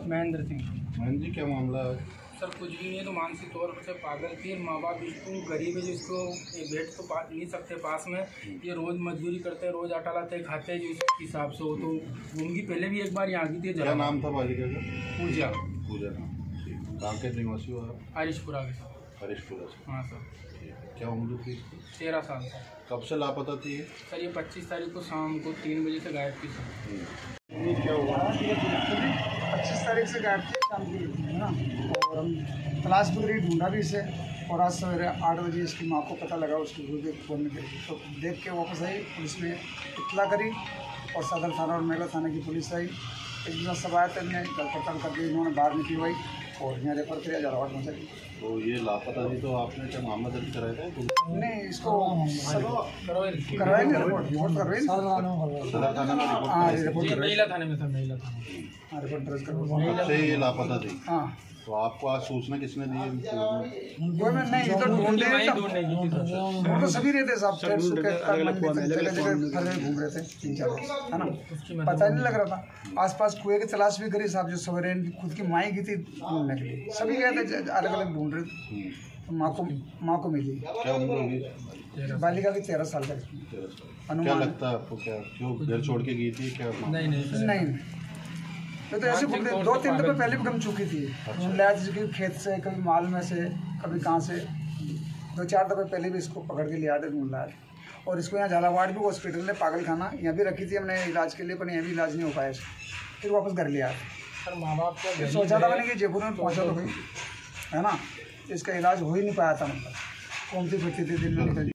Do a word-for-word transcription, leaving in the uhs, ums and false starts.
महेंद्र सिंह। महेंद्र जी, क्या मामला है? सर कुछ भी नहीं है, तो मानसिक तौर से पागल थी। माँ बाप इसको गरीब है, जिसको बैठ तो पा नहीं सकते पास में। ये रोज़ मजदूरी करते हैं, रोज़ आटा लाते खाते हैं, जो इस हिसाब से हो। तो उनकी पहले भी एक बार यहाँ की थी। क्या नाम था बालिका का? पूजा। पूजा नाम। कहाँ के निवासी हो आप? हरीशपुरा के सर। हरीशपुरा से। हाँ सर। क्या उम्र थी इसकी? तेरह साल सर। कब से लापता थी ये? सर ये पच्चीस तारीख को शाम को तीन बजे से गायब थी सर। ये क्या हुआ? पच्चीस तारीख से गायब थी, शाम की है ना। और हम तलाश भी करी, ढूंढा भी इसे। और आज सवेरे आठ बजे इसकी माँ को पता लगा, उसकी गुरुदेव फोन के तो देख के वापस आई। पुलिस ने इतला करी और सदर थाना और मेला थाना की पुलिस आई। एक दिन सब आया, तो इन्हें गल पड़ताल करके इन्होंने बाहर निकलवाई और यहाँ रेफर किया झालावाड़ पहुँचा दी। तो ये लापता थी, तो आपने क्या मामला दर्ज कराया था? नहीं, इसको करवाएंगे, रिपोर्ट रिपोर्ट करवाएंगे सदर थाने में रिपोर्ट? हाँ, रिपोर्ट महिला थाने में सर, महिला थाने। हाँ, रिपोर्ट दर्ज करवाएंगे। कब से ये लापता थी? हाँ, तो आपको आज सूचना किसने दी? कोई में नहीं, ये तो ढूंढते हैं, ढूंढ तो सभी रहते साहब, जगह जगह घूम रहे थे तीन चार, है ना। पता नहीं लग रहा था। आसपास कुएं की तलाश भी करी साहब, जो सवेरे इनकी खुद की माई की थी ढूंढने के लिए। सभी गए थे, अलग अलग ढूंढ रहे थे। तो माँ को माँ को मिली। क्या उम्र होगी? बालिका की तेरह साल तक। क्या लगता है आपको? क्या क्यों घर छोड़ के गई थी? क्या नहीं नहीं नहीं, तो, तो ऐसे पकड़े दो तीन दफे पहले पकड़ चुकी थी। अच्छा। खेत से, कभी माल में से, कभी कहाँ से। दो चार दफे पहले भी इसको पकड़ के लिया थे ढूंढ। और इसको यहाँ झालावाड़ भी हॉस्पिटल में पागल खाना यहाँ भी रखी थी हमने इलाज के लिए, पर यहाँ भी इलाज नहीं हो पाया। फिर वापस घर लिया। सर माँ बाप का सोचा था मैंने कि जयपुर में पहुँचा तो भाई, है ना। इसका इलाज हो ही नहीं पाया था, मतलब घूमती फिरती थी दिन में निकल